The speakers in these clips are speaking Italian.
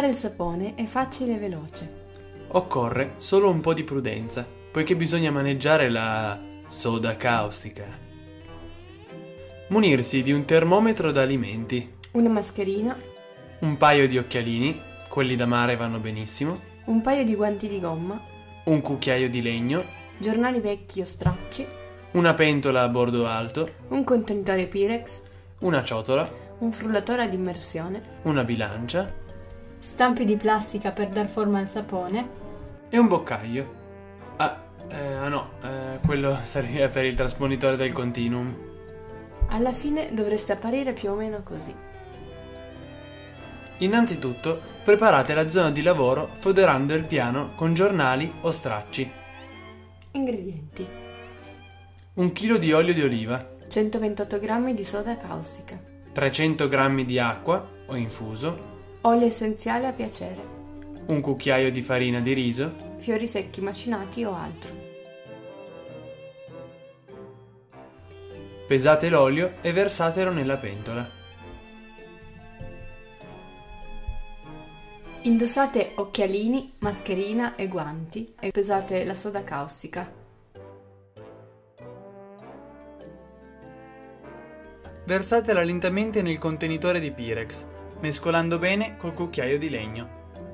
Fare il sapone è facile e veloce. Occorre solo un po' di prudenza, poiché bisogna maneggiare la soda caustica. Munirsi di un termometro da alimenti, Una mascherina, un paio di occhialini, quelli da mare vanno benissimo, un paio di guanti di gomma, un cucchiaio di legno, giornali vecchi o stracci, una pentola a bordo alto, un contenitore Pirex, una ciotola, un frullatore ad immersione, una bilancia Stampi di plastica per dar forma al sapone. e un boccaglio. Quello serviva per il trasponitore del continuum. Alla fine dovreste apparire più o meno così. Innanzitutto preparate la zona di lavoro foderando il piano con giornali o stracci. Ingredienti: 1 chilo di olio di oliva, 128 g di soda caustica, 300 g di acqua o infuso, olio essenziale a piacere, un cucchiaio di farina di riso, fiori secchi macinati o altro. pesate l'olio e versatelo nella pentola. Indossate occhialini, mascherina e guanti e pesate la soda caustica. Versatela lentamente nel contenitore di Pirex, mescolando bene col cucchiaio di legno.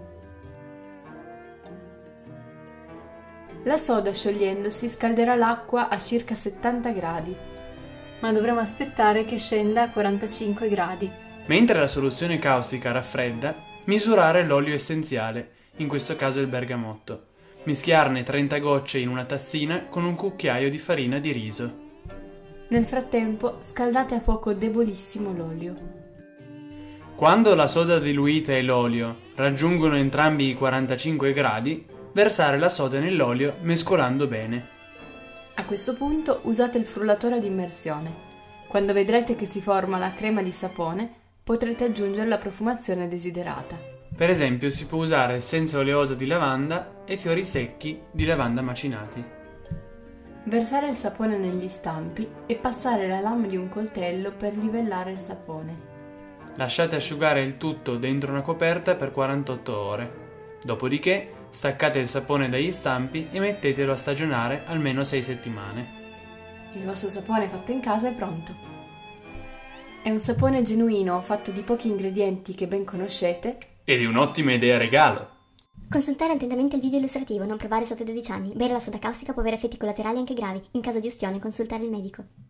La soda sciogliendosi scalderà l'acqua a circa 70 gradi. Ma dovremo aspettare che scenda a 45 gradi. Mentre la soluzione caustica raffredda, misurare l'olio essenziale, in questo caso il bergamotto. Mischiarne 30 gocce in una tazzina con un cucchiaio di farina di riso. Nel frattempo scaldate a fuoco debolissimo l'olio. Quando la soda diluita e l'olio raggiungono entrambi i 45 gradi, versare la soda nell'olio mescolando bene. A questo punto usate il frullatore ad immersione. Quando vedrete che si forma la crema di sapone, potrete aggiungere la profumazione desiderata. Per esempio si può usare essenza oleosa di lavanda e fiori secchi di lavanda macinati. Versare il sapone negli stampi e passare la lama di un coltello per livellare il sapone. Lasciate asciugare il tutto dentro una coperta per 48 ore. Dopodiché staccate il sapone dagli stampi e mettetelo a stagionare almeno 6 settimane. Il vostro sapone fatto in casa è pronto. È un sapone genuino fatto di pochi ingredienti che ben conoscete Ed è un'ottima idea regalo! Consultare attentamente il video illustrativo, non provare sotto i 12 anni. Bere la soda caustica può avere effetti collaterali anche gravi. In caso di ustione, consultare il medico.